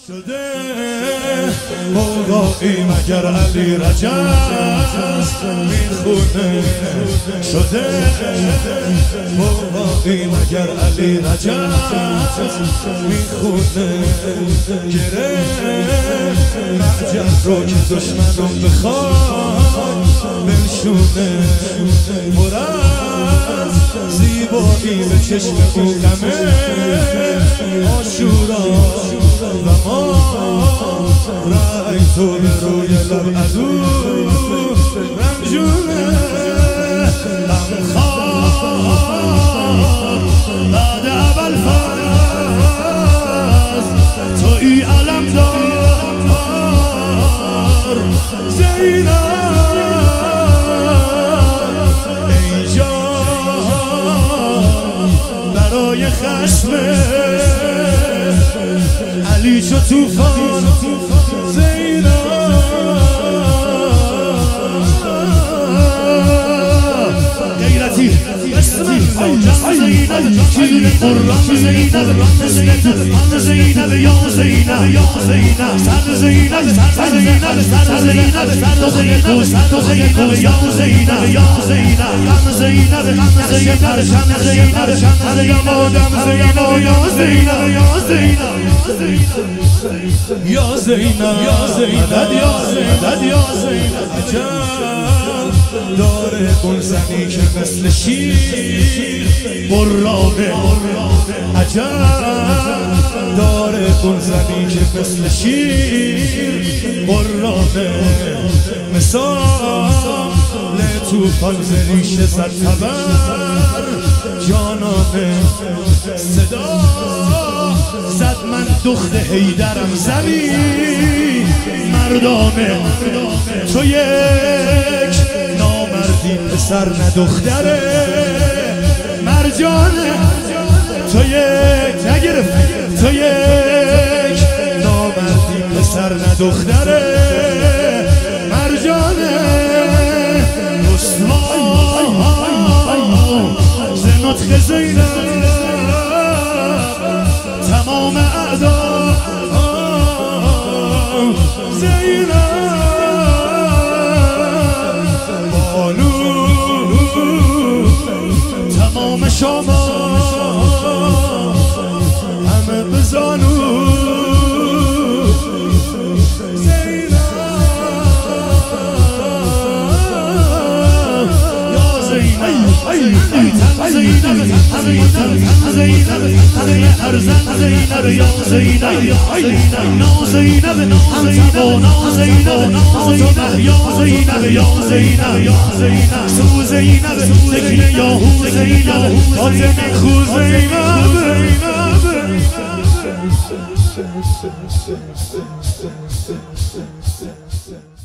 شده موقعی مگر علی رجب میخونه شده موقعی مگر علی رجب میخونه گرفت معجب رو که دشمنم بخواد بنشونه مرز زیبایی به چشم او غمه آشورا و ما رای تو به روی لب عدو رنجونه غمخوار بعد ابوالفضل تویی علمدار زینب ای جان برای خشم علی چو توفان زینب غیرتی اسم زینب شیر قرآن زینب زینب یا زینب یا زینب سر زینب سر زینب سر زینب سر زینب سر زینب یا زینب یا زینب غم زینب غم زینب شم زینب شم زینب آدم زینب یا زینب یا زینب یا زینب یا زینب یا زینب یا زینب داره اون زنی که مثل شیر برانه عجب داره اون زنی که مثل شیر برانه مثال توفان زریش زد تبر جانانه صدا زد من دخت حیدرم زمین مردانه تو یک نامردی پسر نه دختره مرجانه تو یک نگرفت تو یک نامردی پسر نه دختره مرجانه رسوا ز نطق زینب تمام اعدا زینب بانو تمام شما همه بزانو زینب یا زینب زینب زینب ارزن زینب یا زینب نا زینب نا زینب نا زینب یا زینب یا زینب یا زینب سو زینب سکنه یا هو زینب فاطمه خو زینب